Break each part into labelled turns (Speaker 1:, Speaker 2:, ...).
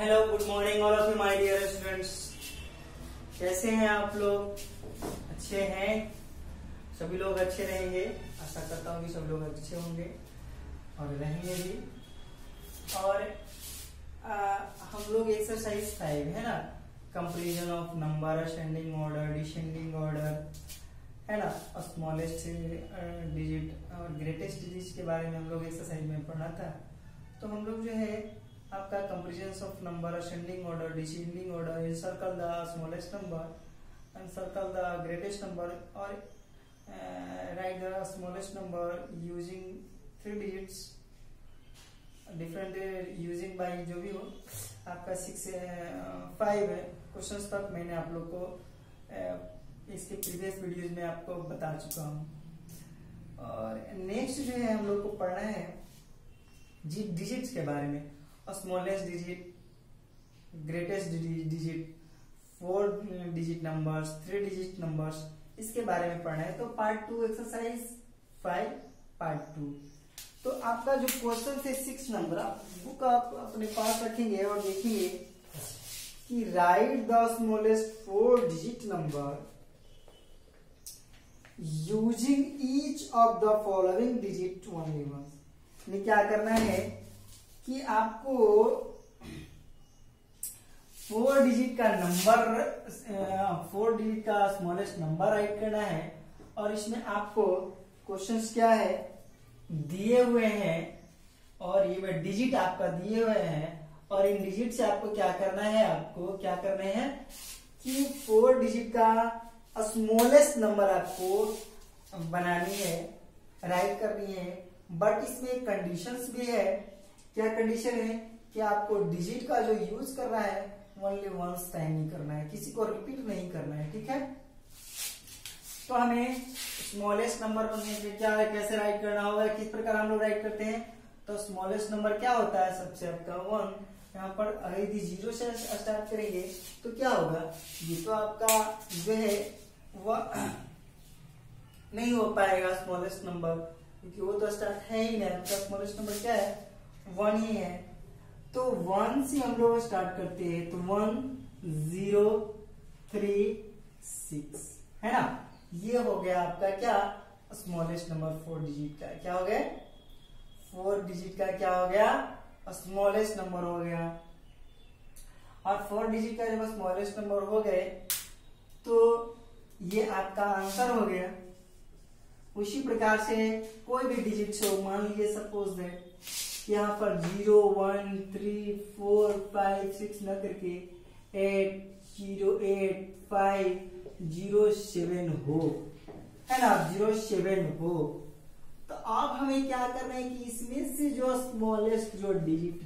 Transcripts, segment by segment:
Speaker 1: Hello, good morning all of you my dear students. कैसे हैं आप लोग? अच्छे हैं? सभी लोग अच्छे रहेंगे। आशा करता हूँ कि सब लोग अच्छे होंगे और रहेंगे भी। और हम लोग एक्सरसाइज 5 है ना, comparison of number, ascending order, descending order, है ना, स्मॉलेस्ट डिजिट और ग्रेटेस्ट डिजिट के बारे में हम लोग एक्सरसाइज में पढ़ा था। तो हम लोग जो है आपका comparison of number, ascending order, descending order, encircle the smallest number, encircle the greatest number और write the smallest number using 3 digits different using by जो भी हो आपका 5 है क्वेश्चंस तक मैंने आप लोग को इसके प्रीवियस वीडियोस में आपको बता चुका हूँ। और नेक्स्ट जो है हम लोग को पढ़ना है डिजिट्स के बारे में। Smallest digit, greatest digit, 4 digit numbers, 3 digit numbers, इसके बारे में पढ़ना है। तो पार्ट 2 एक्सरसाइज 5 पार्ट 2। तो आपका जो क्वेश्चन है 6 नंबर, आप बुक आप अपने पास रखेंगे और देखेंगे कि write the smallest 4 digit number using each of the following digit only once. क्या करना है कि आपको 4 डिजिट का नंबर, 4 डिजिट का स्मॉलेस्ट नंबर राइट करना है। और इसमें आपको क्वेश्चंस क्या है दिए हुए हैं और ये डिजिट आपका दिए हुए हैं और इन डिजिट से आपको क्या करना है, आपको क्या करने हैं कि 4 डिजिट का स्मॉलेस्ट नंबर आपको बनानी है, राइट करनी है। बट इसमें कंडीशंस भी है। क्या कंडीशन है कि आपको डिजिट का जो यूज करना है ओनली वंस टाइम ही करना है, किसी को रिपीट नहीं करना है, ठीक है। तो हमें स्मॉलेस्ट नंबर बनने के क्या है, कैसे राइट करना होगा, किस प्रकार हम लोग राइट करते हैं। तो स्मॉलेस्ट नंबर क्या होता है, सबसे आपका 1। यहाँ पर अगर यदि 0 से स्टार्ट करेंगे तो क्या होगा, ये तो आपका जो है वह नहीं हो पाएगा स्मॉलेस्ट नंबर, क्योंकि वो तो स्टार्ट है ही नहीं। आपका स्मॉलेस्ट नंबर क्या है, 1 ही है। तो 1 से हम लोग स्टार्ट करते हैं। तो 1 0 3 6 है ना, ये हो गया आपका क्या स्मॉलेस्ट नंबर 4 डिजिट का। क्या हो गया, 4 डिजिट का क्या हो गया, स्मॉलेस्ट नंबर हो गया। और 4 डिजिट का जब स्मॉलेस्ट नंबर हो गए तो ये आपका आंसर हो गया। उसी प्रकार से कोई भी डिजिट हो, मान लीजिए सपोज दैट यहाँ पर 0 1 3 4 5 6 न करके 8 0 8 5 0 7 हो, है ना, 0 7 हो। तो अब हमें क्या करना है कि इसमें से जो स्मॉलेस्ट जो डिजिट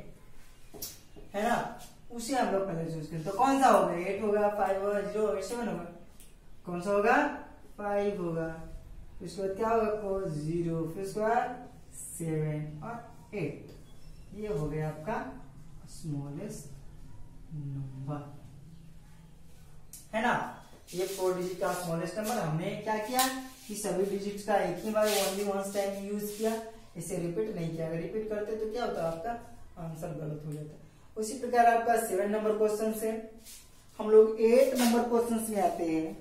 Speaker 1: है ना, उसे हम लोग पहले चूज करें। तो कौन सा होगा, 8 होगा, 5 होगा, 0 होगा, 7 होगा, कौन सा होगा, 5 होगा। उसके बाद क्या होगा, 0, फिर उसके बाद 7 और 8। ये हो गया आपका स्मॉलेस्ट नंबर, है ना। ये 4 डिजिट का स्मॉलेस्ट नंबर। हमने क्या किया कि सभी डिजिट्स का एक ही बार ओनली वंस टाइम यूज किया, इसे रिपीट नहीं किया। अगर रिपीट करते तो क्या होता, आपका आंसर गलत हो जाता। उसी प्रकार आपका 7 नंबर क्वेश्चन से हम लोग 8 नंबर क्वेश्चन में आते हैं,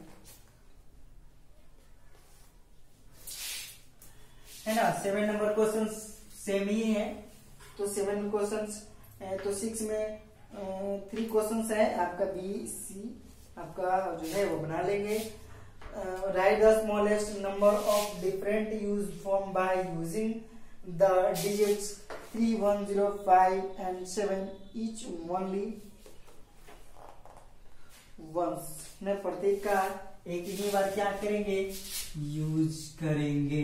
Speaker 1: है ना। 7 नंबर क्वेश्चन सेम ही है। तो 7 क्वेश्चन तो 6 में 3 क्वेश्चन है आपका, बी सी आपका जो है वो बना लेंगे। Write the smallest number of different use form by using the digits 3 1 0 5 and 7 each only once. प्रत्येक का एक ही बार क्या करेंगे, यूज करेंगे।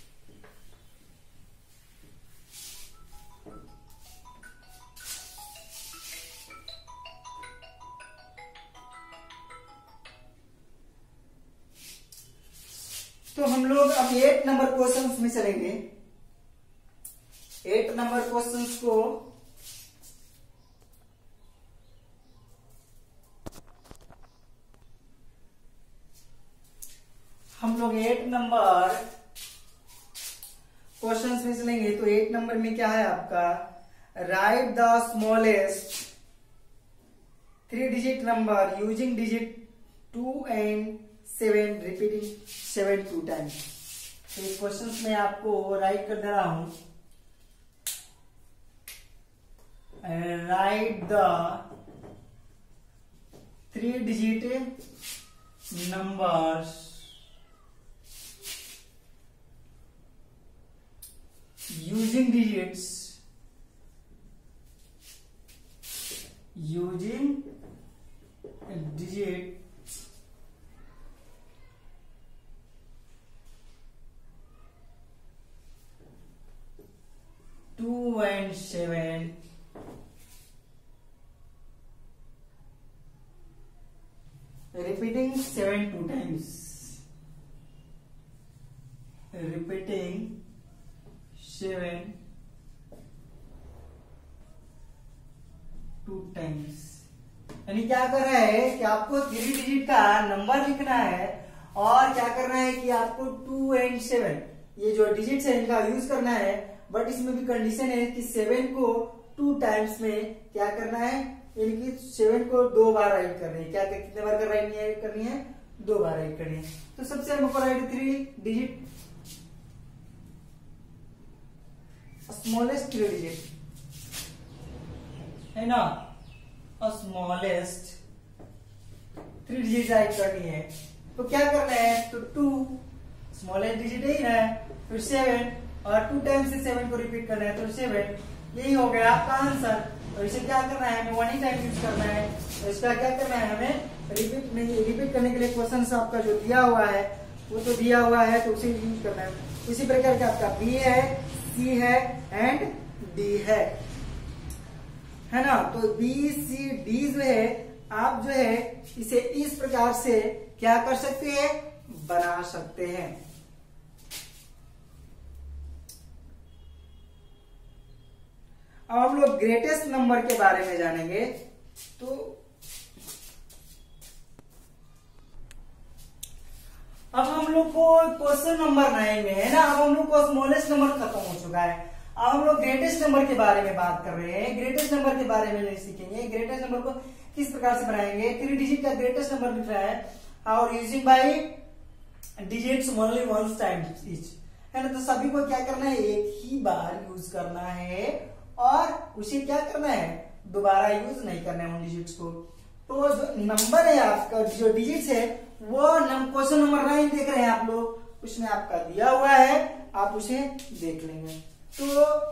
Speaker 1: तो हम लोग अब 8 नंबर क्वेश्चंस में चलेंगे। 8 नंबर क्वेश्चंस को हम लोग 8 नंबर क्वेश्चंस में चलेंगे। तो 8 नंबर में क्या है आपका, राइट द स्मॉलेस्ट 3 digit number using digit 2 and 7 repeating 7 2 times। तो ये क्वेश्चन में आपको राइट कर दे रहा हूं। Write the 3 digit numbers using digits 2 and 7 repeating 7 2 times, repeating 7 2 times। यानी क्या कर रहा है कि आपको 3 डिजिट का नंबर लिखना है और क्या करना है कि आपको 2 and 7 ये जो डिजिट्स है इनका यूज करना है। बट इसमें भी कंडीशन है कि 7 को 2 टाइम्स में क्या करना है, यानी कि 7 को 2 बार राइट करनी है। क्या कितने बार राइट करनी है? 2 बार राइट करनी है। तो सबसे हमको राइट 3 डिजिट स्मॉलेस्ट 3 डिजिट है ना, स्मॉलेस्ट 3 डिजिट राइट करनी है। तो क्या करना है? तो 2 स्मॉलेस्ट डिजिट ही है, फिर 7 और 2 टाइम्स से 7 को रिपीट करना है, तो 7 यही हो गया आपका आंसर। तो इसे क्या करना है? हमें 1 ही टाइम यूज करना है। तो इसका क्या करना है? हमें रिपीट करने के लिए क्वेश्चन आपका जो दिया हुआ है वो तो दिया हुआ है, तो उसे यूज करना है। इसी प्रकार का आपका बी है, सी है एंड डी है ना। तो बी सी डी जो है आप जो है इसे इस प्रकार से क्या कर सकते हैं? बना सकते हैं। अब हम लोग ग्रेटेस्ट नंबर के बारे में जानेंगे। तो अब हम लोग को क्वेश्चन नंबर 9 में है ना, अब हम लोग को स्मॉलेस्ट नंबर खत्म हो चुका है। अब हम लोग ग्रेटेस्ट नंबर के बारे में बात कर रहे हैं। ग्रेटेस्ट नंबर के बारे में सीखेंगे। ग्रेटेस्ट नंबर को किस प्रकार से बनाएंगे? 3 डिजिट का ग्रेटेस्ट नंबर लिख रहा है और using by digits only one times each, है ना। तो सभी को क्या करना है? एक ही बार यूज करना है और उसे क्या करना है? दोबारा यूज नहीं करना है उन डिजिट्स को। तो जो नंबर है आपका, जो डिजिट्स है वो क्वेश्चन नंबर 9 देख रहे हैं आप लोग, उसमें आपका दिया हुआ है, आप उसे देख लेंगे। तो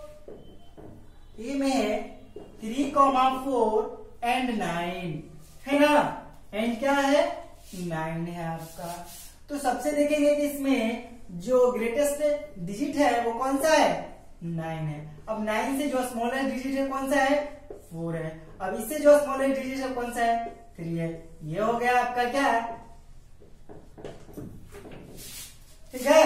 Speaker 1: ये में 3, 4 एंड 9 है ना, एंड क्या है? 9 है आपका। तो सबसे देखेंगे कि इसमें जो ग्रेटेस्ट डिजिट है वो कौन सा है? 9 है। अब 9 से जो स्मॉलेस्ट डिजिट है कौन सा है? 4 है। अब इससे जो स्मॉलेस्ट डिजिट है कौन सा है? 3 है। ये हो गया आपका क्या? ठीक है,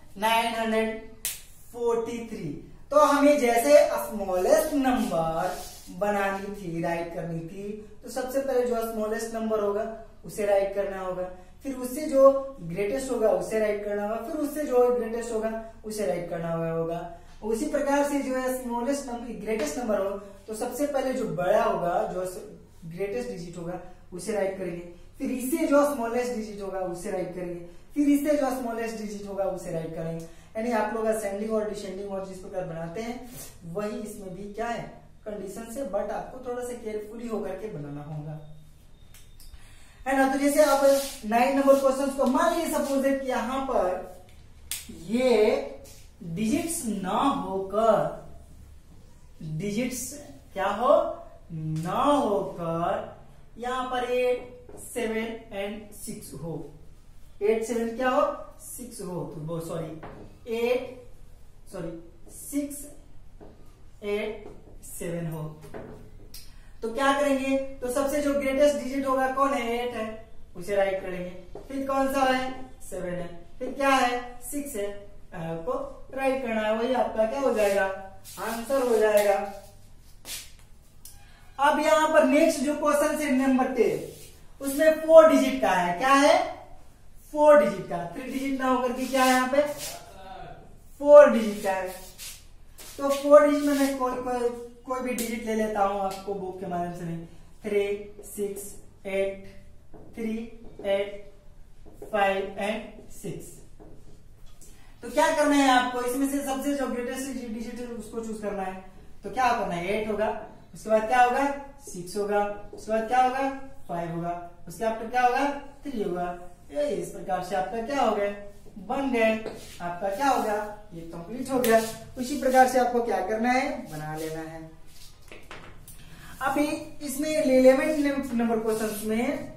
Speaker 1: 943। तो हमें जैसे स्मॉलेस्ट नंबर बनानी थी, राइट करनी थी, तो सबसे पहले जो स्मॉलेस्ट नंबर होगा उसे राइट करना होगा, फिर उससे जो ग्रेटेस्ट होगा उसे राइट करना होगा, फिर उससे जो ग्रेटेस्ट होगा उसे राइट करना होगा। उसी प्रकार से जो है स्मॉलेस्ट नंबर ग्रेटेस्ट नंबर हो तो सबसे पहले जो बड़ा होगा, जो ग्रेटेस्ट डिजिट होगा उसे राइट करेंगे, फिर इससे जो स्मॉलेस्ट डिजिट होगा उसे राइट करेंगे, फिर इससे जो स्मॉलेस्ट डिजिट होगा उसे राइट करेंगे। यानी आप लोग असेंडिंग और डिसेंडिंग और जिस प्रकार बनाते हैं वही इसमें भी क्या है? कंडीशन से, बट आपको थोड़ा सा केयरफुली होकर के बनाना होगा, है ना। तो जैसे आप 9 नंबर क्वेश्चन को मान लीजिए सपोज कि यहां पर ये डिजिट्स ना होकर, डिजिट्स क्या हो? ना होकर यहां पर 8 7 एंड 6 हो, 8 7 क्या हो? 6 हो, तो सॉरी 6 8 7 हो। तो क्या करेंगे? तो सबसे जो ग्रेटेस्ट डिजिट होगा कौन है? 8 है, उसे राइट करेंगे। फिर कौन सा है? 7 है। फिर क्या है? 6 है, आपको राइट करना है। वही आपका क्या हो जाएगा? आंसर हो जाएगा। अब यहां पर नेक्स्ट जो क्वेश्चन है नंबर 10, उसमें 4 डिजिट का है। क्या है? 4 डिजिट का, 3 डिजिट ना होकर के क्या है यहाँ पे? 4 डिजिट का है। तो 4 डिजिट में मैं कोई भी डिजिट ले लेता हूं, आपको बुक के माध्यम से नहीं। 3, 6, 8, 3, 8, 5 एंड 6। तो क्या करना है आपको, इसमें से सबसे जो ग्रेटेस्ट डिजिट है उसको चूज करना है। तो क्या करना है, 8 होगा, उसके बाद क्या होगा 6 होगा, उसके बाद क्या होगा 5 होगा, उसके बाद क्या होगा 3 होगा। ये इस प्रकार से आपका क्या हो गया, बन गए, आपका क्या हो गया, ये कंप्लीट हो गया। उसी प्रकार से आपको क्या करना है, बना लेना है। अभी इसमें 11 नंबर क्वेश्चन में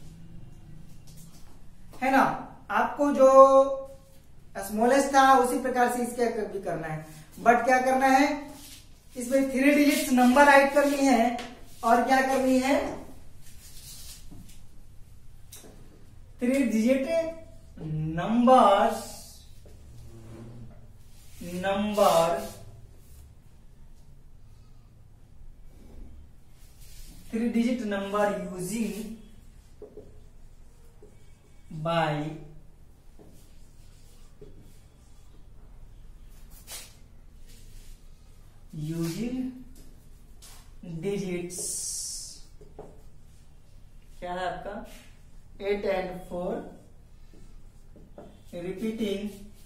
Speaker 1: है ना, आपको जो स्मॉलेस्ट था उसी प्रकार से इसके भी करना है, बट क्या करना है, इसमें 3 डिजिट नंबर ऐड करनी है और क्या करनी है, 3 digit number 3 digit number using by digits, क्या है आपका 8 and 4, रिपीटिंग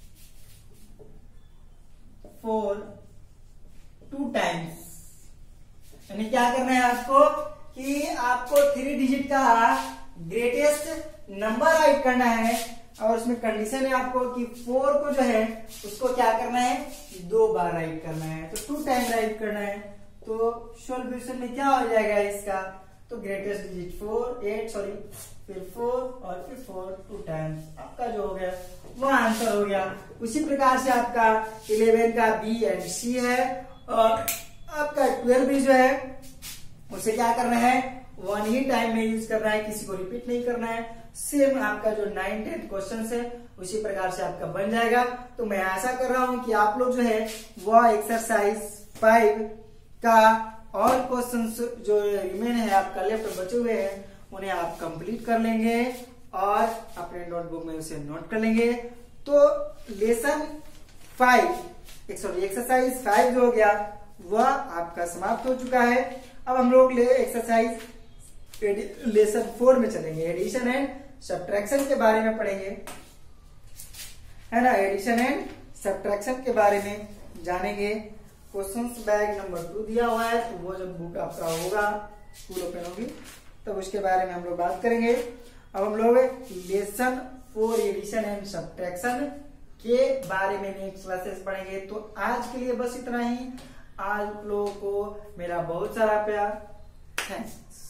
Speaker 1: 4 2 टाइम्स। यानी क्या करना है आपको, कि आपको 3 डिजिट का ग्रेटेस्ट नंबर राइट करना है, और उसमें कंडीशन है आपको कि 4 को जो है उसको क्या करना है, 2 बार राइट करना है, तो 2 टाइम राइट करना है। तो सॉल्यूशन में क्या हो जाएगा इसका, तो ग्रेटेस्ट डिजिट 8 फिर 4 और फिर 4 2 टाइम्स, आपका जो हो गया वो आंसर हो गया। उसी प्रकार से आपका 11 का बी एंड सी है, और आपका 12 भी जो है उसे क्या करना है, 1 ही टाइम में यूज करना है, किसी को रिपीट नहीं करना है। सेम आपका जो 9, 10 क्वेश्चन है उसी प्रकार से आपका बन जाएगा। तो मैं आशा कर रहा हूं कि आप लोग जो है वह एक्सरसाइज 5 का और क्वेश्चन जो रिमेन है आपका लेफ्ट बचे हुए हैं उन्हें आप कंप्लीट कर लेंगे और अपने नोटबुक में उसे नोट कर लेंगे। तो लेसन 5 एक्सरसाइज 5 जो हो गया वह आपका समाप्त हो चुका है। अब हम लोग एक्सरसाइज लेसन 4 में चलेंगे, एडिशन एंड सब्ट्रैक्शन के बारे में पढ़ेंगे, है ना। एडिशन एंड सब्ट्रैक्शन के बारे में जानेंगे। क्वेश्चंस बैग नंबर 2 दिया हुआ है, तो वो जब बुक आपका होगा स्कूल ओपन होगी तब उसके बारे में हम लोग बात करेंगे। अब हम लोग लेसन 4 एडिशन एंड सब्ट्रैक्शन के बारे में नेक्स्ट क्लासेस पढ़ेंगे। तो आज के लिए बस इतना ही। आप लोगों को मेरा बहुत सारा प्यार, थैंक्स।